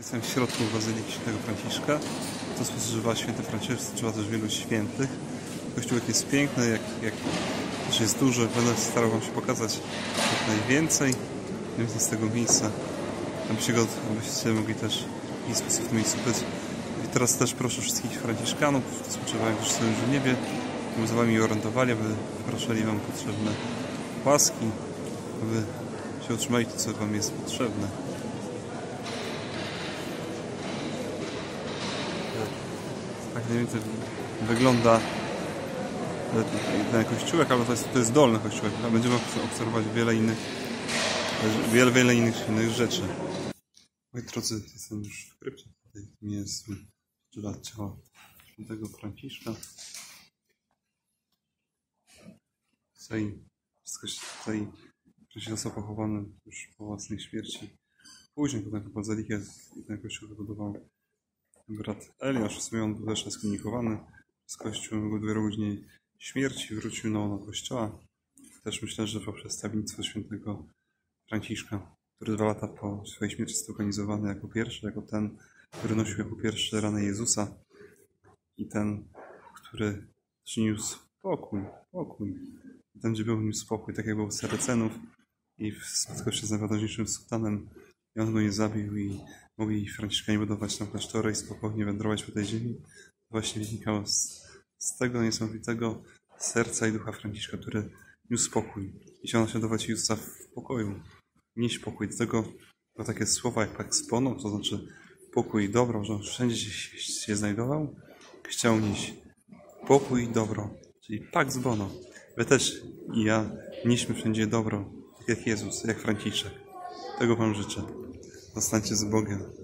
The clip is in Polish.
Jestem w środku Bazyliki Świętego Franciszka. To spożywa święty Franciszek, spożywa też wielu świętych. Kościółek jest piękny, też jest duży. Będę starał Wam się pokazać jak najwięcej z tego miejsca, abyście mogli też w jakiś sposób w tym miejscu być. I teraz też proszę wszystkich franciszkanów, którzy spoczywają już w niebie, aby za Wami orientowali, aby wypraszali Wam potrzebne łaski, aby się otrzymali to, co Wam jest potrzebne. Tak mniej więcej wygląda ten kościółek, ale to jest dolny kościółek. Będziemy obserwować wiele innych rzeczy. Moi drodzy, jestem już w krypcie. Tutaj jest ciało świętego Franciszka. Wszystko się tutaj został pochowany już po własnej śmierci. Później potem bazylikę ten kościół wybudował brat Eliasz. W sumie on też jest skomunikowany z kościołem, dopiero później śmierci wrócił na kościoła. Też myślę, że poprzez stawiennictwo świętego Franciszka, który 2 lata po swojej śmierci jest organizowany jako pierwszy, jako ten, który nosił jako pierwszy ranę Jezusa i ten, który przyniósł pokój. Ten, gdzie był niósł spokój, tak jak był Sarycenów i spotkał się z najważniejszym sułtanem i on go nie zabił i mogli Franciszkanie budować tam klasztory i spokojnie wędrować po tej ziemi. To właśnie wynikało z tego niesamowitego serca i ducha Franciszka, który niósł spokój i chciał naśladować Jezusa w pokoju. Nieść pokój. Do tego były takie słowa jak pax bono, to znaczy pokój i dobro, że on wszędzie się znajdował. Chciał nieść pokój i dobro, czyli pax bono. Wy też i ja nieśmy wszędzie dobro, tak jak Jezus, jak Franciszek. Tego Wam życzę. Zostańcie z Bogiem.